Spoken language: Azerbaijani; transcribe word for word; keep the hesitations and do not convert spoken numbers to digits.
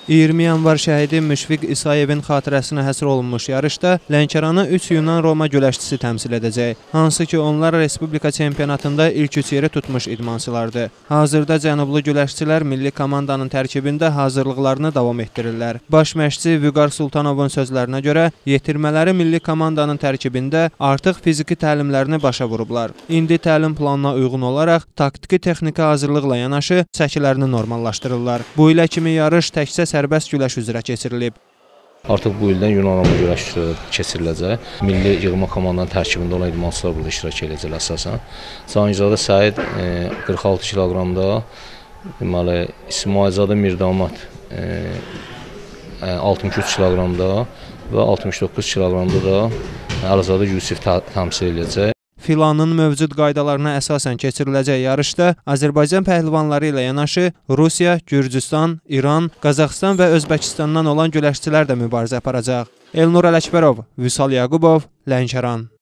iyirmi yanvar şəhidi Müşfiq İsayevin xatirəsinə həsr olunmuş yarışda Lənkəranı üç Yunan Roma güləşçisi təmsil edəcək. Hansı ki, onlar Respublika çempionatında ilk üç yeri tutmuş idmançılardır. Hazırda cənublu güləşçilər milli komandanın tərkibində hazırlıqlarını davam etdirirlər. Baş məşqçi Vüqar Sultanovun sözlərinə görə, yetirmələri milli komandanın tərkibində artıq fiziki təlimlərini başa vurublar. İndi təlim planına uyğun olaraq taktiki texniki hazırlıqla yanaşı çəkilərini normallaşdırırlar. Bu ilə kimi yarış təkcə sərbəst güləş üzrə keçirilib. Artıq bu ildən Yunan Roma güləşi keçiriləcək. Milli yığma komandanın tərkibində olan idmançılar burada iştirak edəcək əsasən. Cangizadə Səid qırx altı kiloqramda, deməli İsmailzadə Mirdamad altmış üç kiloqramda və altmış doqquz kiloqramda da Əlizadə Yusif təmsil edəcək. Filanın mövcud qaydalarına əsasən keçiriləcək yarışda Azərbaycan pəhlivanları ilə yanaşı Rusiya, Gürcüstan, İran, Qazaxıstan və Özbəkistandan olan güləşçilər də mübarizə aparacaq. Elnur Ələkbərov, Vüsal Yaqubov, Lənkəran.